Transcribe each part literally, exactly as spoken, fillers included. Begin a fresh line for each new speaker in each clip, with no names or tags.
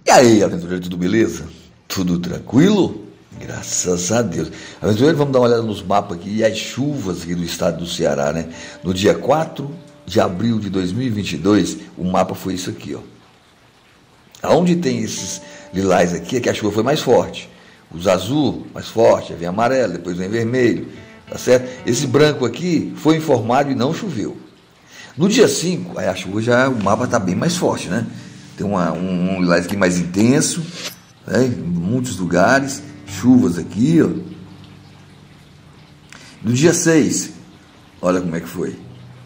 E aí, aventureiro, tudo beleza? Tudo tranquilo? Graças a Deus. Aventureiro, vamos dar uma olhada nos mapas aqui e as chuvas aqui do estado do Ceará, né? No dia quatro de abril de dois mil e vinte e dois, o mapa foi isso aqui, ó. Aonde tem esses lilás aqui é que a chuva foi mais forte. Os azul, mais forte, aí vem amarelo, depois vem vermelho, tá certo? Esse branco aqui foi informado e não choveu. No dia cinco, aí a chuva já, o mapa tá bem mais forte, né? Tem uma, um, um lilás aqui mais intenso, né? Em muitos lugares, chuvas aqui, ó. No dia seis, olha como é que foi.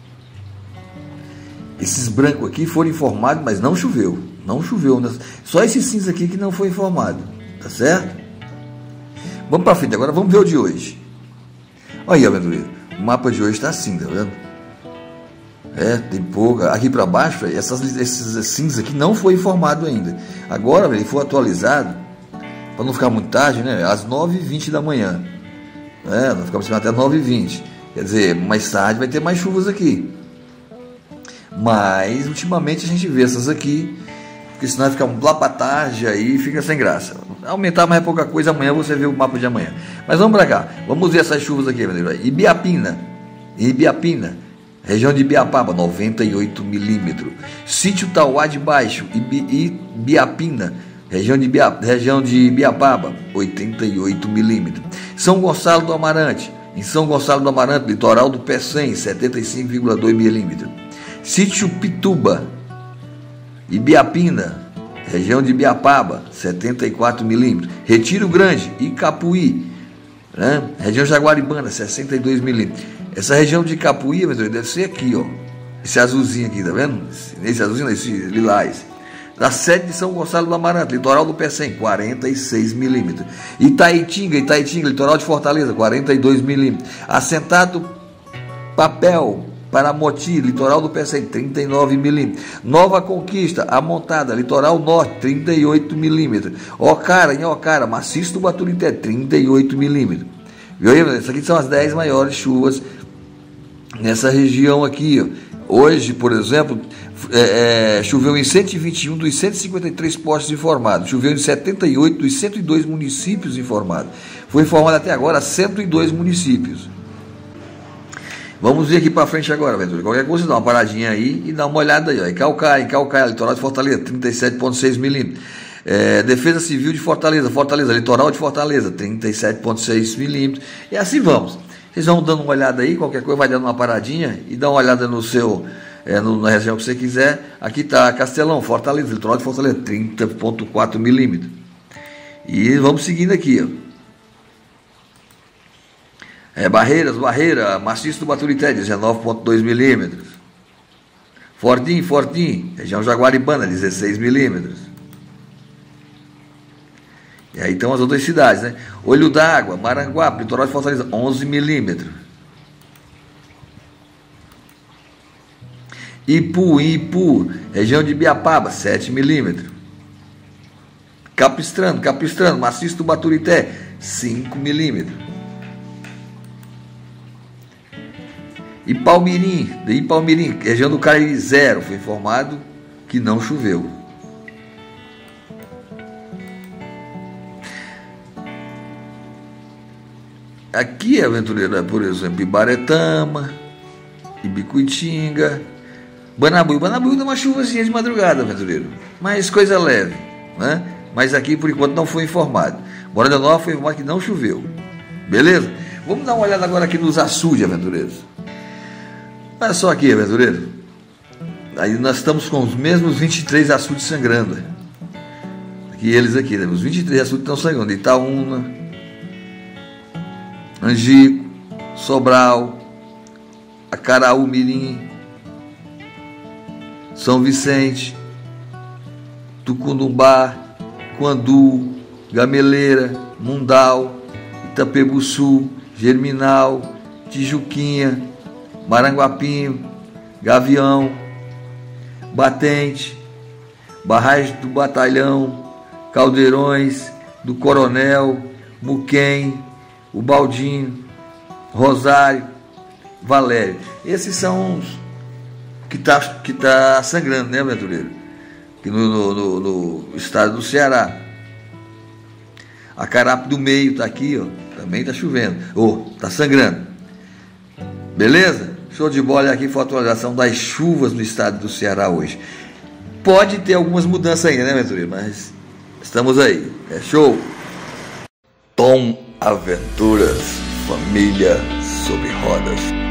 Esses brancos aqui foram informados, mas não choveu. Não choveu. Só esse cinza aqui que não foi informado. Tá certo? Vamos para frente agora, vamos ver o de hoje. Olha aí, aventureiro. O mapa de hoje está assim, tá vendo? É, tem pouca. Aqui para baixo, essas, esses cinzas aqui não foi informado ainda. Agora, ele foi atualizado, para não ficar muito tarde, né? Às nove e vinte da manhã. É, nós ficamos até nove e vinte. Quer dizer, mais tarde vai ter mais chuvas aqui. Mas, ultimamente, a gente vê essas aqui, porque senão vai ficar lá para tarde aí fica sem graça. Aumentar mais pouca coisa, amanhã você vê o mapa de amanhã. Mas vamos para cá, vamos ver essas chuvas aqui. Ibiapina, Ibiapina, região de Ibiapaba, noventa e oito milímetros. Sítio Tauá de Baixo, Ibi, Ibiapina, região de, Ibia, região de Ibiapaba, oitenta e oito milímetros. São Gonçalo do Amarante, em São Gonçalo do Amarante, litoral do Pecém, setenta e cinco vírgula dois milímetros. Sítio Pituba, Ibiapina, região de Ibiapaba, setenta e quatro milímetros. Retiro Grande, Icapuí, né? Região Jaguaribana, sessenta e dois milímetros. Essa região de Icapuí, deve ser aqui, ó. Esse azulzinho aqui, tá vendo? Esse azulzinho, esse lilás. Da sede de São Gonçalo do Amarante, litoral do Pecém, quarenta e seis milímetros. Itaitinga, Itaitinga, litoral de Fortaleza, quarenta e dois milímetros. Assentado Papel, Paramoti, litoral do Pecém, trinta e nove milímetros. Nova Conquista, Amontada, litoral norte, trinta e oito milímetros. Ocara, em Ocara, maciço do Baturité, trinta e oito milímetros. Viu aí? Essas aqui são as dez maiores chuvas nessa região aqui, ó. Hoje, por exemplo, é, é, choveu em cento e vinte e um dos cento e cinquenta e três postos informados. Choveu em setenta e oito dos cento e dois municípios informados. Foi informado até agora cento e dois municípios. Vamos ver aqui para frente agora, aventura. Qualquer coisa, dá uma paradinha aí e dá uma olhada aí. Ó. Em Calcaia, em Calcaia, litoral de Fortaleza, trinta e sete vírgula seis milímetros. É, Defesa Civil de Fortaleza, Fortaleza, litoral de Fortaleza, trinta e sete vírgula seis milímetros. E assim vamos. Vocês vão dando uma olhada aí, qualquer coisa vai dando uma paradinha e dá uma olhada no seu, é, no, na região que você quiser. Aqui está Castelão, Fortaleza, litoral de Fortaleza, trinta vírgula quatro milímetros. E vamos seguindo aqui, ó. É, Barreiras, Barreira, maciço do Baturité, dezenove vírgula dois milímetros. Fortim, Fortim, região Jaguaribana, dezesseis milímetros. E aí estão as outras cidades, né? Olho d'Água, Maranguape, litoral de Fortaleza, onze milímetros. Ipu, Ipu, região de Ibiapaba, sete milímetros. Capistrano, Capistrano, maciço do Baturité, cinco milímetros. E Palmirim, de Palmirim, região do Cariri, zero, foi informado que não choveu. Aqui, aventureiro, por exemplo, Ibaretama, Ibicuitinga, Banabuí. Banabuí dá uma chuvazinha de madrugada, aventureiro, mas coisa leve, né? Mas aqui, por enquanto, não foi informado. Morada Nova foi informado que não choveu. Beleza? Vamos dar uma olhada agora aqui nos açudes, aventureiros. Olha só aqui, aventureiro. Aí nós estamos com os mesmos vinte e três açudes sangrando. Aqui eles aqui, né? Os vinte e três açudes estão sangrando. Itaúna, Angico, Sobral, Acaraú Mirim, São Vicente, Tucundumbá, Quandu, Gameleira, Mundal, Itapebuçu, Germinal, Tijuquinha, Maranguapinho, Gavião, Batente, Barragem do Batalhão, Caldeirões, do Coronel, Muquem, o Baldinho, Rosário, Valério. Esses são os que tá, que tá sangrando, né, aventureiro? aqui no, no, no, no estado do Ceará. A Carape do Meio está aqui, ó, também está chovendo, ou oh, está sangrando. Beleza? Show de bola. Aqui foi a atualização das chuvas no estado do Ceará hoje. Pode ter algumas mudanças ainda, né, aventureiro? Mas estamos aí. É show. Tom Aventuras, família sobre rodas.